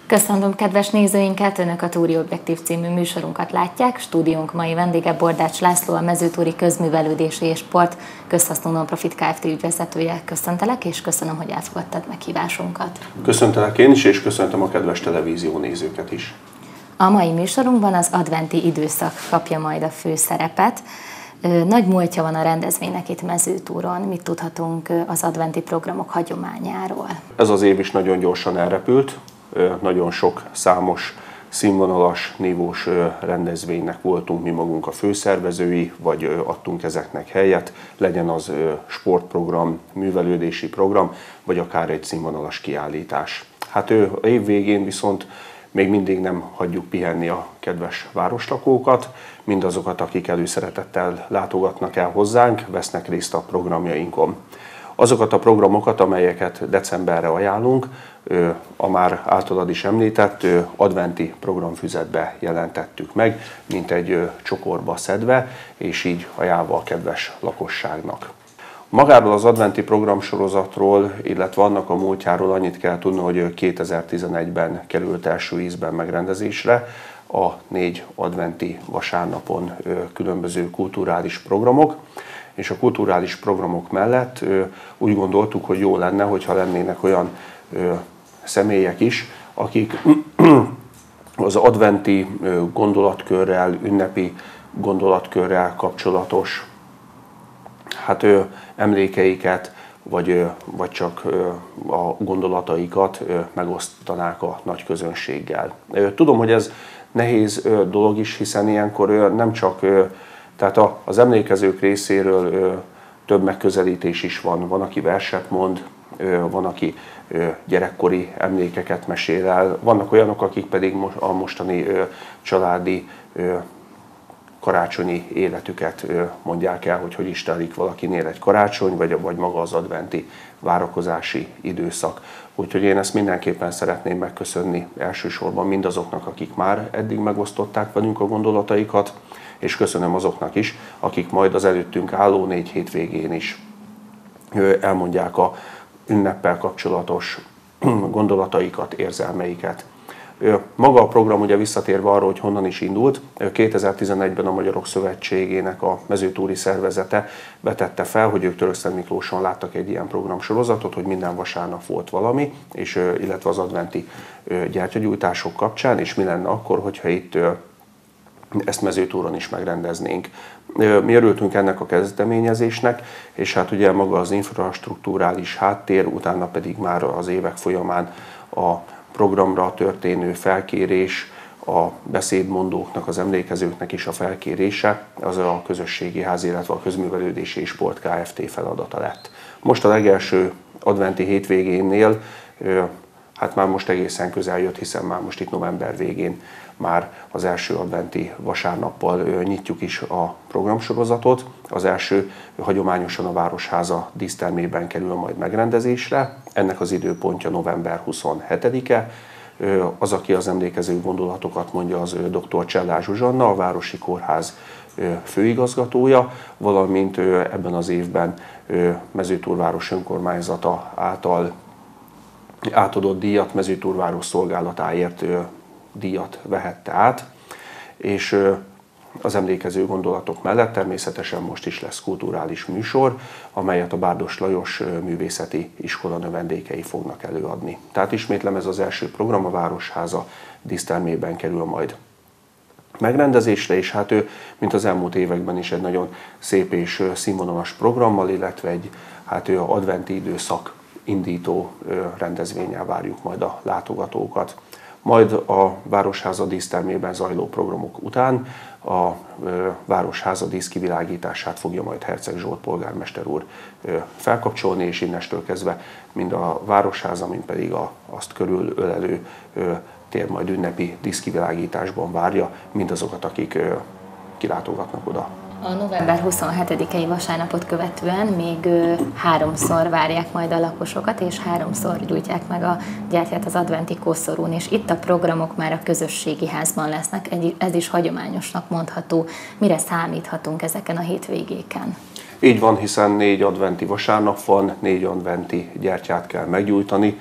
Köszönöm kedves nézőinket, Önök a Túri Objektív című műsorunkat látják. Stúdiónk mai vendége Bordács László, a Mezőtúri Közművelődési és Sport Közhasznú Nonprofit Kft. Ügyvezetője. Köszöntelek, és köszönöm, hogy elfogadtad meghívásunkat. Köszöntelek én is, és köszöntöm a kedves televízió nézőket is. A mai műsorunkban az adventi időszak kapja majd a főszerepet. Nagy múltja van a rendezvénynek itt Mezőtúron. Mit tudhatunk az adventi programok hagyományáról? Ez az év is nagyon gyorsan elrepült. Nagyon sok számos, színvonalas, nívós rendezvénynek voltunk mi magunk a főszervezői, vagy adtunk ezeknek helyet, legyen az sportprogram, művelődési program, vagy akár egy színvonalas kiállítás. Hát év végén viszont még mindig nem hagyjuk pihenni a kedves városlakókat, mindazokat, akik előszeretettel látogatnak el hozzánk, vesznek részt a programjainkon. Azokat a programokat, amelyeket decemberre ajánlunk, a már általad is említett adventi programfüzetbe jelentettük meg, mint egy csokorba szedve, és így ajánlva a kedves lakosságnak. Magáról az adventi programsorozatról, illetve annak a múltjáról annyit kell tudni, hogy 2011-ben került első ízben megrendezésre a 4 adventi vasárnapon különböző kulturális programok, és a kulturális programok mellett úgy gondoltuk, hogy jó lenne, hogyha lennének olyan személyek is, akik az adventi gondolatkörrel, ünnepi gondolatkörrel kapcsolatos emlékeiket, vagy csak a gondolataikat megosztanák a nagy közönséggel. Tudom, hogy ez nehéz dolog is, hiszen ilyenkor nem csak, tehát az emlékezők részéről több megközelítés is van. Van, aki verset mond, van, aki gyerekkori emlékeket mesél el, vannak olyanok, akik pedig a mostani családi karácsonyi életüket mondják el, hogy is telik valakinél egy karácsony, vagy maga az adventi várakozási időszak. Úgyhogy én ezt mindenképpen szeretném megköszönni elsősorban mindazoknak, akik már eddig megosztották velünk a gondolataikat, és köszönöm azoknak is, akik majd az előttünk álló 4 hétvégén is elmondják a ünneppel kapcsolatos gondolataikat, érzelmeiket. Maga a program, ugye visszatérve arra, hogy honnan is indult, 2011-ben a Magyarok Szövetségének a mezőtúri szervezete vetette fel, hogy ők Törökszentmiklóson láttak egy ilyen programsorozatot, hogy minden vasárnap volt valami, és illetve az adventi gyertyagyújtások kapcsán, és mi lenne akkor, hogyha itt ezt Mezőtúron is megrendeznénk. Mi örültünk ennek a kezdeményezésnek, és hát ugye maga az infrastrukturális háttér, utána pedig már az évek folyamán a programra történő felkérés, a beszédmondóknak, az emlékezőknek is a felkérése, az a közösségi ház, illetve a Közművelődési és Sport Kft. Feladata lett. Most a legelső adventi hétvégénél, hát már most egészen közel jött, hiszen már most itt november végén már az első adventi vasárnappal nyitjuk is a programsorozatot. Az első hagyományosan a Városháza dísztermében kerül majd megrendezésre. Ennek az időpontja november 27-e. Az, aki az emlékező gondolatokat mondja, az dr. Csellár Zsuzsanna, a Városi Kórház főigazgatója, valamint ebben az évben Mezőtúr város önkormányzata által átadott díjat, Mezőtúr város szolgálatáért díjat vehette át, és az emlékező gondolatok mellett természetesen most is lesz kulturális műsor, amelyet a Bárdos Lajos Művészeti Iskola növendékei fognak előadni. Tehát ismétlem, ez az első program, a Városháza dísztermében kerül majd megrendezésre, és hát ő, mint az elmúlt években is, egy nagyon szép és színvonalas programmal, illetve egy adventi időszak indító rendezvénnyel várjuk majd a látogatókat. Majd a Városháza dísztermében zajló programok után a Városháza díszkivilágítását fogja majd Herceg Zsolt polgármester úr felkapcsolni, és innestől kezdve mind a Városháza, mind pedig azt körülölelő tér majd ünnepi díszkivilágításban várja mindazokat, akik kilátogatnak oda. A november 27-i vasárnapot követően még 3-szor várják majd a lakosokat, és 3-szor gyújtják meg a gyertyát az adventi koszorún, és itt a programok már a közösségi házban lesznek, ez is hagyományosnak mondható. Mire számíthatunk ezeken a hétvégéken? Így van, hiszen 4 adventi vasárnap van, 4 adventi gyertyát kell meggyújtani,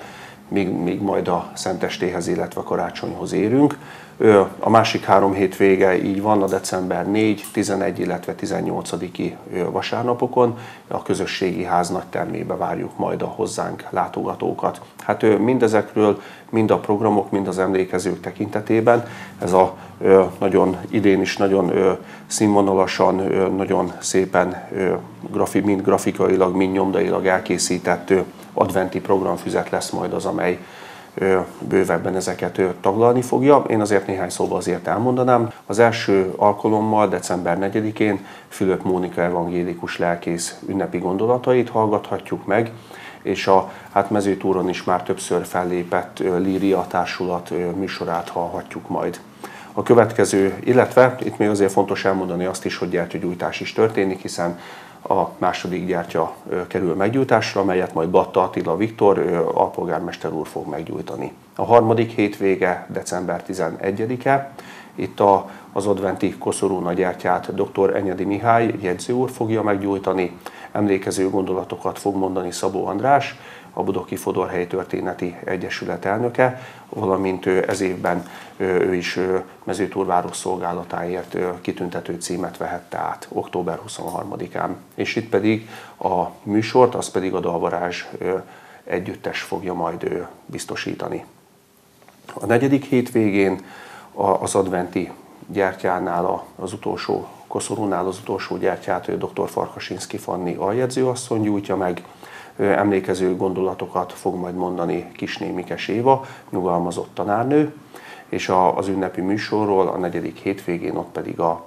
míg majd a Szentestéhez, illetve karácsonyhoz érünk. A másik 3 hétvége így van, a december 4, 11, illetve 18-i vasárnapokon. A közösségi ház nagytermébe várjuk majd a hozzánk látogatókat. Hát mindezekről, mind a programok, mind az emlékezők tekintetében ez a nagyon idén is nagyon színvonalasan, nagyon szépen mind grafikailag, mind nyomdailag elkészített adventi programfüzet lesz majd az, amely bővebben ezeket taglalni fogja. Én azért néhány szóval azért elmondanám. Az első alkalommal, december 4-én Fülöp Mónika evangélikus lelkész ünnepi gondolatait hallgathatjuk meg, és a Mezőtúron is már többször fellépett Líria társulat műsorát hallhatjuk majd. A következő, illetve itt még azért fontos elmondani azt is, hogy gyertyagyújtás is történik, hiszen a második gyertya kerül meggyújtásra, amelyet majd Batta Attila Viktor, alpolgármester úr fog meggyújtani. A harmadik hétvége december 11-e, itt az adventi koszorúna gyertyát dr. Enyedi Mihály jegyző úr fogja meggyújtani, emlékező gondolatokat fog mondani Szabó András, a Budoki Fodorhely Történeti Egyesület elnöke, valamint ez évben ő is Mezőtúr város szolgálatáért kitüntető címet vehette át október 23-án. És itt pedig a műsort, az pedig a Dalvarázs együttes fogja majd biztosítani. A negyedik hétvégén az adventi gyertyánál, az utolsó koszorúnál az utolsó gyertyát dr. Farkasinszky Fanni aljegyzőasszony gyújtja meg, emlékező gondolatokat fog majd mondani Kisnémikes Éva, nyugalmazott tanárnő, és az ünnepi műsorról a negyedik hétvégén ott pedig a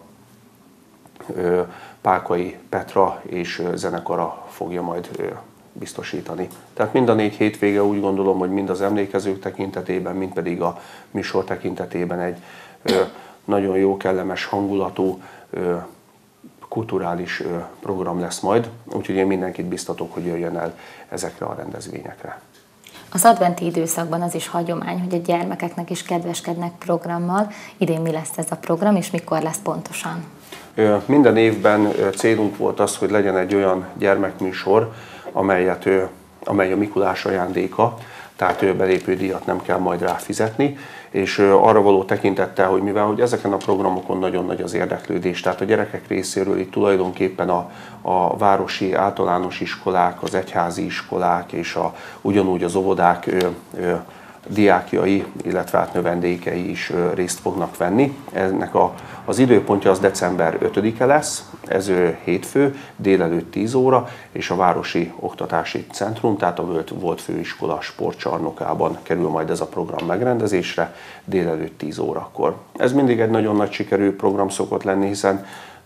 Pálkai Petra és zenekara fogja majd biztosítani. Tehát mind a 4 hétvége úgy gondolom, hogy mind az emlékezők tekintetében, mind pedig a műsor tekintetében egy nagyon jó, kellemes hangulatú, kulturális program lesz majd, úgyhogy én mindenkit biztatok, hogy jöjjön el ezekre a rendezvényekre. Az adventi időszakban az is hagyomány, hogy a gyermekeknek is kedveskednek programmal. Idén mi lesz ez a program, és mikor lesz pontosan? Minden évben célunk volt az, hogy legyen egy olyan gyermekműsor, amely a Mikulás ajándéka, tehát belépődíjat nem kell majd rá fizetni, és arra való tekintettel, hogy mivel hogy ezeken a programokon nagyon nagy az érdeklődés, tehát a gyerekek részéről itt tulajdonképpen a városi általános iskolák, az egyházi iskolák és ugyanúgy az óvodák diákjai, illetve növendékei is részt fognak venni. Ennek az időpontja az december 5-e lesz, ez hétfő, délelőtt 10 óra, és a Városi Oktatási Centrum, tehát a volt főiskola sportcsarnokában kerül majd ez a program megrendezésre, délelőtt 10 órakor. Ez mindig egy nagyon nagy sikerű program szokott lenni, hiszen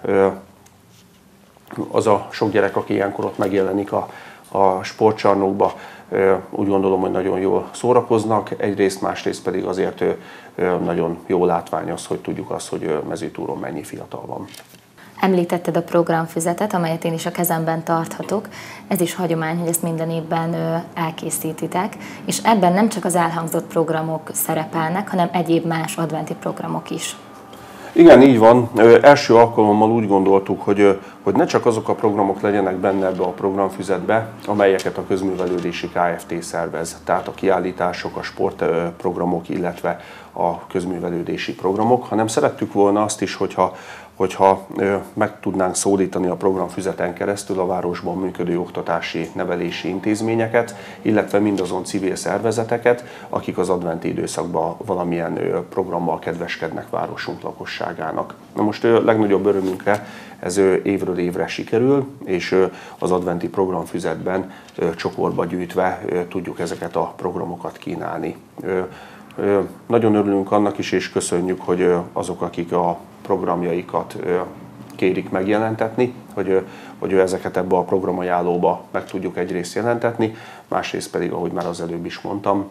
az a sok gyerek, aki ilyenkor ott megjelenik a sportcsarnokba, úgy gondolom, hogy nagyon jól szórakoznak, egyrészt, másrészt pedig azért nagyon jó látvány az, hogy tudjuk azt, hogy Mezőtúron mennyi fiatal van. Említetted a programfüzetet, amelyet én is a kezemben tarthatok. Ez is hagyomány, hogy ezt minden évben elkészítitek, és ebben nem csak az elhangzott programok szerepelnek, hanem egyéb más adventi programok is. Igen, így van. Első alkalommal úgy gondoltuk, hogy ne csak azok a programok legyenek benne ebbe a programfüzetbe, amelyeket a Közművelődési Kft. Szervez, tehát a kiállítások, a sportprogramok, illetve a közművelődési programok, hanem szerettük volna azt is, hogyha meg tudnánk szólítani a programfüzeten keresztül a városban működő oktatási, nevelési intézményeket, illetve mindazon civil szervezeteket, akik az adventi időszakban valamilyen programmal kedveskednek városunk lakosságának. Na most legnagyobb örömünkre ez évről évre sikerül, és az adventi programfüzetben csoportba gyűjtve tudjuk ezeket a programokat kínálni. Nagyon örülünk annak is, és köszönjük, hogy azok, akik a programjaikat kérik megjelentetni, hogy ezeket ebbe a programajánlóba meg tudjuk egyrészt jelentetni, másrészt pedig, ahogy már az előbb is mondtam,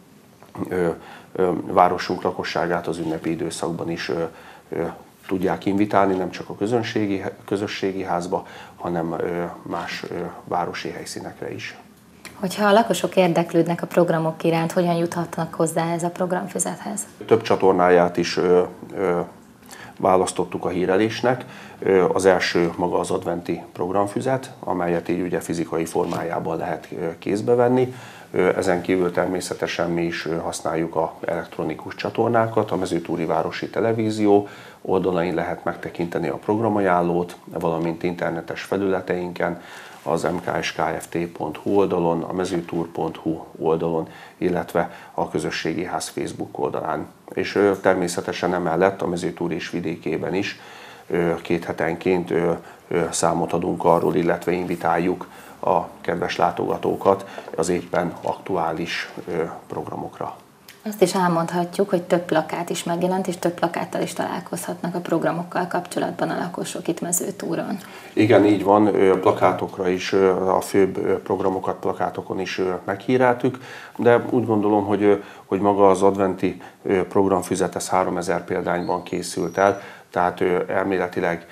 városunk lakosságát az ünnepi időszakban is tudják invitálni, nem csak a közösségi házba, hanem más városi helyszínekre is. Hogyha a lakosok érdeklődnek a programok iránt, hogyan juthatnak hozzá ez a programfüzethez? Több csatornáját is választottuk a hírelésnek. Az első maga az adventi programfüzet, amelyet így ugye fizikai formájában lehet kézbe venni. Ezen kívül természetesen mi is használjuk az elektronikus csatornákat, a Mezőtúri Városi Televízió oldalain lehet megtekinteni a programajánlót, valamint internetes felületeinken, az mkskft.hu oldalon, a mezőtúr.hu oldalon, illetve a Közösségi Ház Facebook oldalán. És természetesen emellett a Mezőtúr és vidékében is 2 hetenként számot adunk arról, illetve invitáljuk a kedves látogatókat az éppen aktuális programokra. Azt is elmondhatjuk, hogy több plakát is megjelent, és több plakáttal is találkozhatnak a programokkal kapcsolatban a lakosok itt Mezőtúron. Igen, így van, plakátokra is, a főbb programokat plakátokon is meghíráltuk, de úgy gondolom, hogy maga az adventi programfüzet, ez 3000 példányban készült el, tehát elméletileg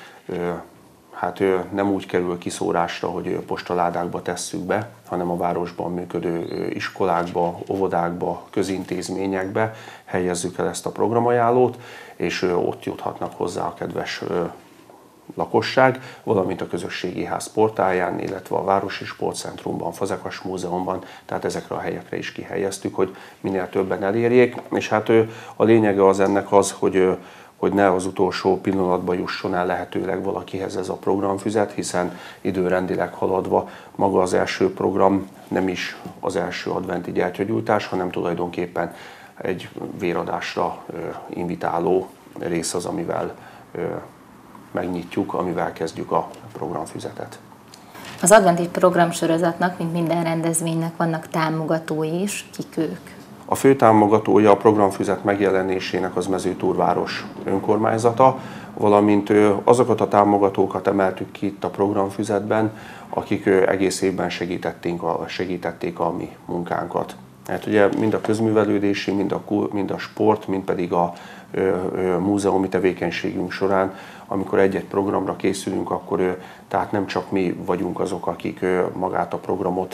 nem úgy kerül kiszórásra, hogy postaládákba tesszük be, hanem a városban működő iskolákba, óvodákba, közintézményekbe helyezzük el ezt a programajánlót, és ott juthatnak hozzá a kedves lakosság, valamint a Közösségi Ház portáján, illetve a Városi Sportcentrumban, Fazekas Múzeumban, tehát ezekre a helyekre is kihelyeztük, hogy minél többen elérjék. És hát a lényege az ennek az, hogy ne az utolsó pillanatban jusson el lehetőleg valakihez ez a programfüzet, hiszen időrendileg haladva maga az első program nem is az első adventi gyertyagyújtás, hanem tulajdonképpen egy véradásra invitáló rész az, amivel megnyitjuk, amivel kezdjük a programfüzetet. Az adventi programsorozatnak, mint minden rendezvénynek vannak támogatói is, kik ők? A fő támogatója a programfüzet megjelenésének az Mezőtúr város önkormányzata, valamint azokat a támogatókat emeltük ki itt a programfüzetben, akik egész évben segítették a mi munkánkat. Hát ugye mind a közművelődési, mind a sport, mind pedig a múzeumi tevékenységünk során, amikor egy-egy programra készülünk, akkor tehát nem csak mi vagyunk azok, akik magát a programot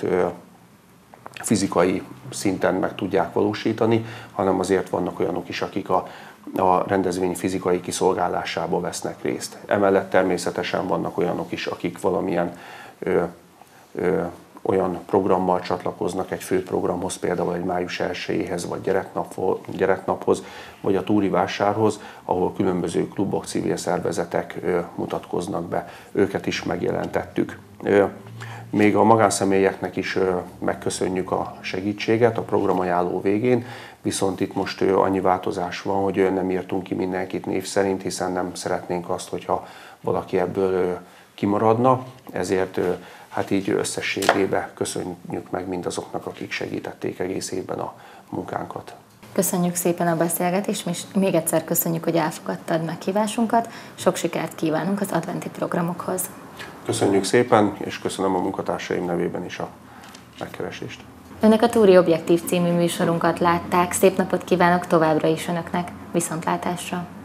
fizikai szinten meg tudják valósítani, hanem azért vannak olyanok is, akik a rendezvény fizikai kiszolgálásába vesznek részt. Emellett természetesen vannak olyanok is, akik valamilyen olyan programmal csatlakoznak egy főprogramhoz, például egy május 1-éhez, vagy gyereknaphoz, vagy a túri vásárhoz, ahol különböző klubok, civil szervezetek mutatkoznak be. Őket is megjelentettük. Még a magánszemélyeknek is megköszönjük a segítséget a programajánló végén, viszont itt most annyi változás van, hogy nem írtunk ki mindenkit név szerint, hiszen nem szeretnénk azt, hogyha valaki ebből kimaradna, ezért hát így összességében köszönjük meg mindazoknak, akik segítették egész évben a munkánkat. Köszönjük szépen a beszélgetést, és még egyszer köszönjük, hogy elfogadtad meghívásunkat. Sok sikert kívánunk az adventi programokhoz. Köszönjük szépen, és köszönöm a munkatársaim nevében is a megkeresést. Önök a Túri Objektív című műsorunkat látták. Szép napot kívánok továbbra is Önöknek. Viszontlátásra!